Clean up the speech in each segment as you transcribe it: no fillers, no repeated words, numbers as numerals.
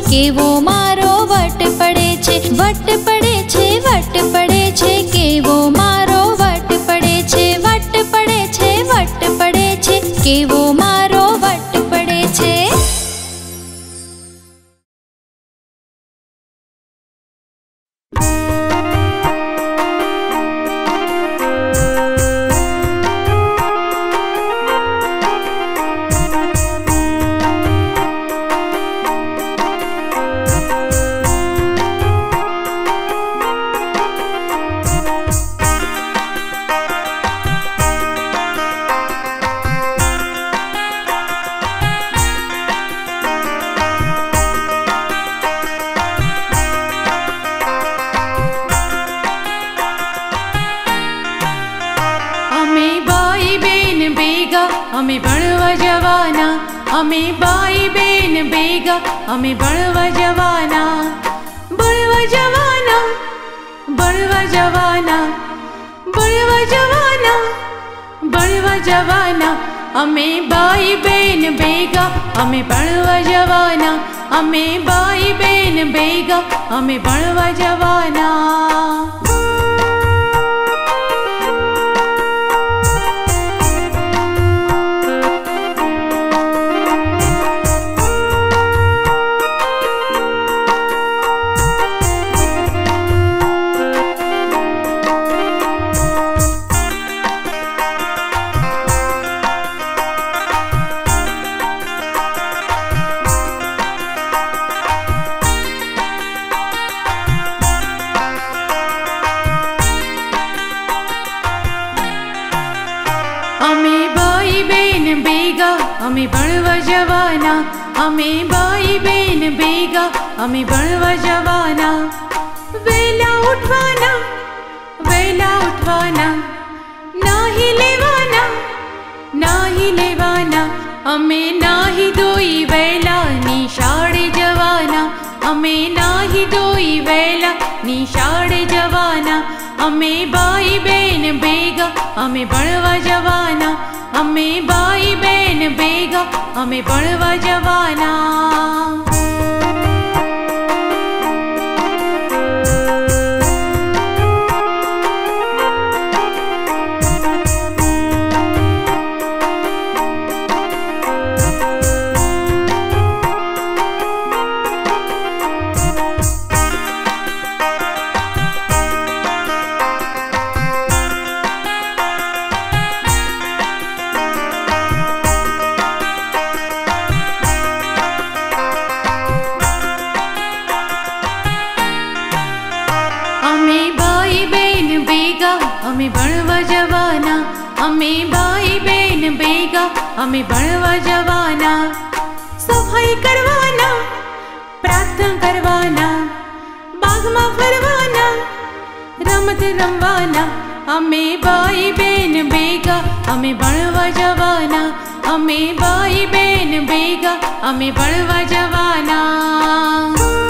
કેવો મારો વટ પડે છે, વટ પડે છે, વટ પડે છે, કેવો મારો વટ પડે છે, વટ પડે છે, વટ પડે છે, કેવો મારો વટ પડે છે. અમે ભણવા જવાના, અમે ભાઈ બેન ભેગા, અમે ભણવા જવાના, ભણવા જવાના, ભણવા જવાના, ભણવા જવાના, ભણવા જવાના. અમે ભાઈ બેન ભેગા, અમે ભણવા જવાના, અમે ભાઈ બેન ભેગા, અમે ભણવા જવાના. અમે ભણવા જવાના, અમે ભાઈ બેન ભેગા, અમે ભણવા જવાના. વેલા ઉઠવાના, વેલા ઉઠવાના, નાહી લેવાના, નાહી લેવાના. અમે નાહી ધોઈ વેલા નિશાળે જવાના, અમે નાહી ધોઈ વેલા નિશાળે જવાના. અમે ભાઈ બેન ભેગા, અમે ભણવા જવાના, અમે ભાઈ બેન ભેગા, અમે ભણવા જવાના. અમે ભણવા જવાના, અમે ભાઈ બેન ભેગા, અમે ભણવા જવાના. સફાઈ કરવાના, પ્રાર્થના કરવાના, બાગમાં ફરવાના, રમત રમવાના. અમે ભાઈ બેન ભેગા, અમે ભણવા જવાના, અમે ભાઈ બેન ભેગા, અમે ભણવા જવાના.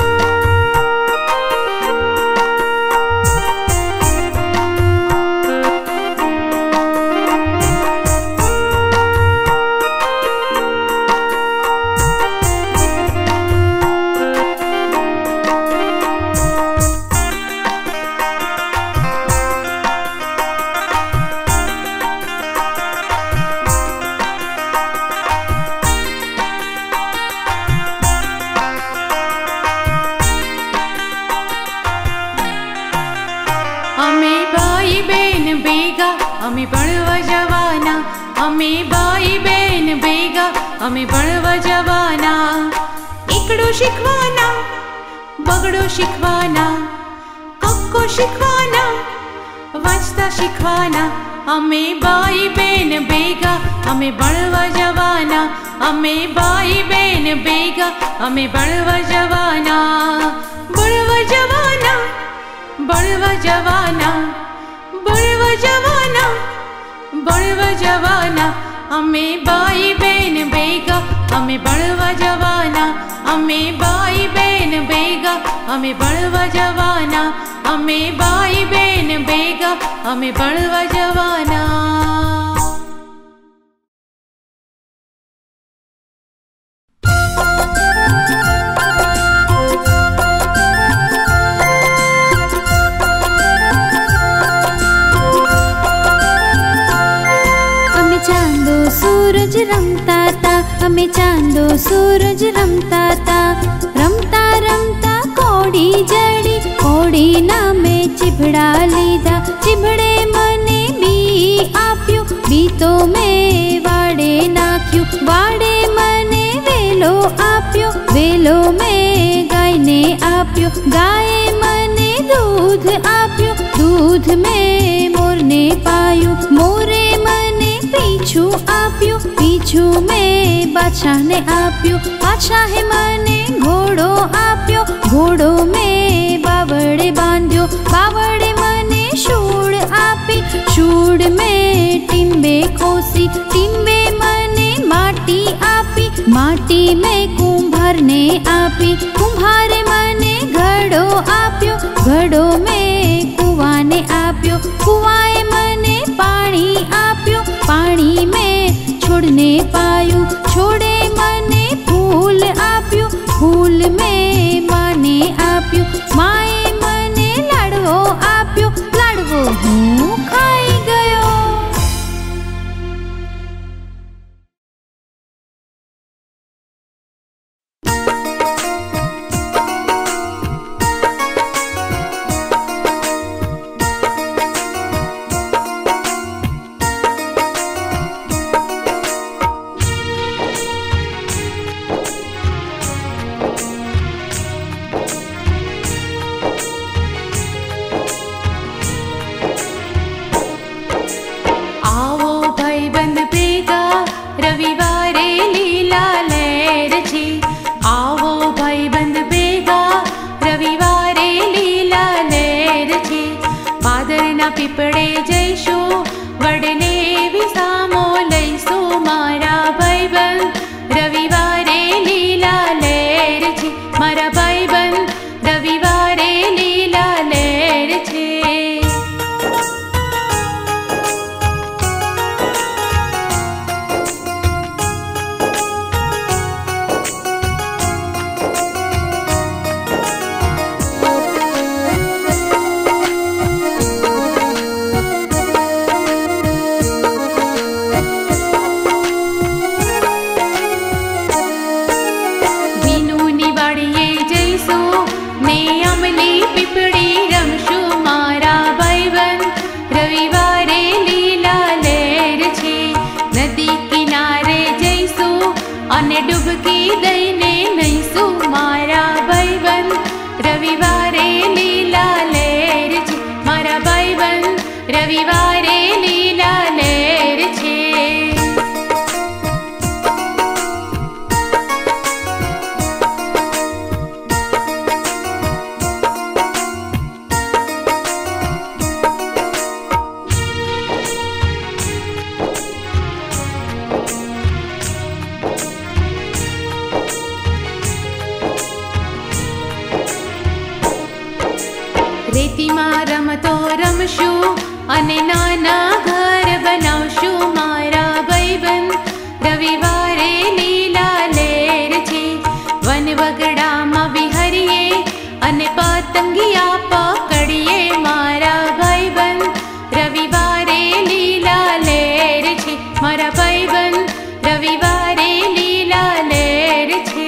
અમે ભણવા જવાના, અમે ભાઈ બેન ભેગા, અમે ભણવા જવાના. એકડો શીખવાના, બગડો શીખવાના, કક્કો શીખવાના, વાંચતા શીખવાના. અમે ભાઈ બેન ભેગા, અમે ભણવા જવાના, અમે ભાઈ બેન ભેગા, અમે ભણવા જવાના. ભણવા જવાના, ભણવા જવાના, ભણવા જવાના, ભણવા જવાના. અમે ભાઈ બેન ભેગા, અમે ભણવા જવાના, અમે ભાઈ બેન ભેગા, અમે ભણવા જવાના, અમે ભાઈ બેન ભેગા, અમે ભણવા જવાના. रमता ता, अमे चांदो सूरज रमता ता। रमता रमता कोड़ी जड़ी, कोड़ी नामे चिभड़ा लीधा। चिभड़े मने बी आप्यो, बी तो मैं वाड़े नाख्यो। वाड़े मने वेलो आप्यो, वेलो मैं गाय ने आप्यो। गाये मने दूध आप्यो, दूध में मोर ने पायो। मोरे मने पीछू आप्यो, पीछू में बादशाह ने आप्यो। बादशाह मने घोड़ो आप्यो, घोड़ो में बावड़े बांध्यो। बावड़े मने शूड़ आपी, शूड़ में टीम्बे खोसी। टीम्बे मने माटी आपी, माटी में कुंभार ने आपी। कुंभार मने घड़ो आप्यो, घड़ो में कुआं ने आप्यो। कुआए मने पानी आप्यो, पानी में छोड़ने पायो। छोड़े मने फूल आप्यो, फूल में माने आप्यो। माए मने लाडवो आप्यो, लाडवो हूँ खाई गयो। रविवारे लीला लहर छे। आवो भाईबंध भेगा, रविवारे लीला लहर छे। पादरना पीपड़े जईशो, वडने विसामो लईशो मारा भाईबंध। रविवारे लीला लहर छे, मारा भाईबंध। रविवारे लीला लहर छे। डुबकी दईने नईसु मारा भाईबंध। रविवारे लीला लहर छे, मारा भाईबंध। रविवारे लीला लहर छे। રેતીમાં રમતો રમશું અને નાના ઘર બનાવશું મારા ભાઈબંધ। રવિવારે લીલા લહેર છે, વન વગડામાં વિહરીએ અને પતંગિયા પકડીએ મારા ભાઈબંધ। રવિવારે લીલા લહેર છે, મારા ભાઈબંધ। રવિવારે લીલા લહેર છે।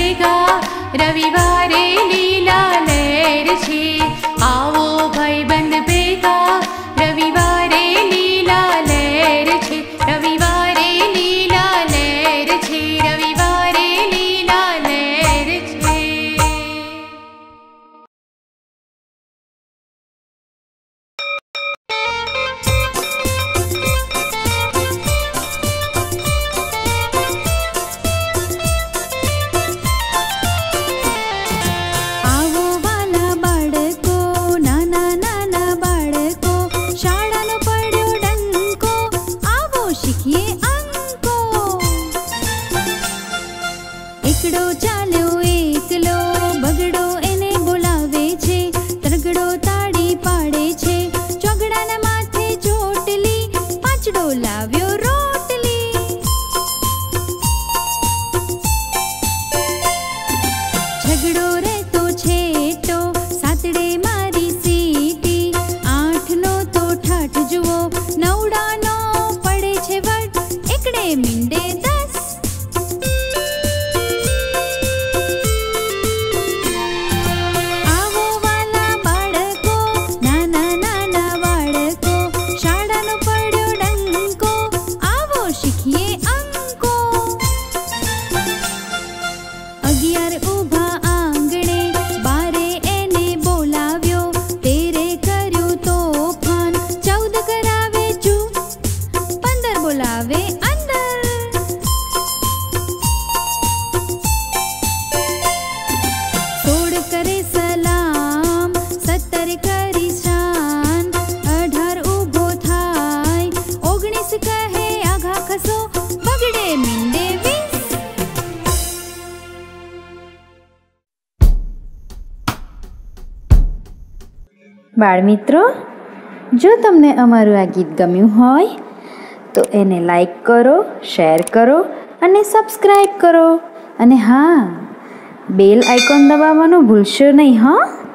रविवारे लीला लहर छे। आवो भाईबंध રોટલી. ઝઘડો રહેતો છેટો સાતડે મારી સીટી. 8નો તો ઠાઠ જુઓ, 9ડાનો પડે છે વટ, એકડે મીંડે 10. આવો વાલા બાળકો, નાના નાના બાળકો, શાળાનો પડ્યો ડંકો, આવો શીખીએ અંકો. 11 ઊભા આંગણે, 12 એને બોલાવ્યો, 13 કર્યું તોફાન, 14 કરાવે ચૂપ, 15 બોલાવે અંદર. 16 કરે સલામ, 17 કરી શાન, 18 ઊભો થાય, 19 કહે આઘા ખસો, બગડે મીંડે 20. બાળમિત્રો, જો તમને અમારું આ ગીત ગમ્યું હોય તો એને લાઈક કરો, શેર કરો અને સબસ્ક્રાઈબ કરો. અને હા, બેલ આઇકોન દબાવવાનું ભૂલશો નહીં. હા.